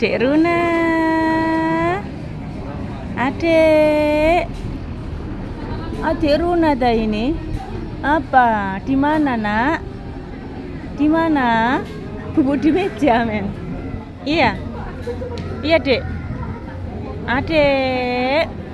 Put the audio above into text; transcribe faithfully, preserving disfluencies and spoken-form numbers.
Dek Runa, adek, adik Runa dah ini. Apa? Di mana nak? Di mana? Bubuk di meja men. Iya, iya dek, adek.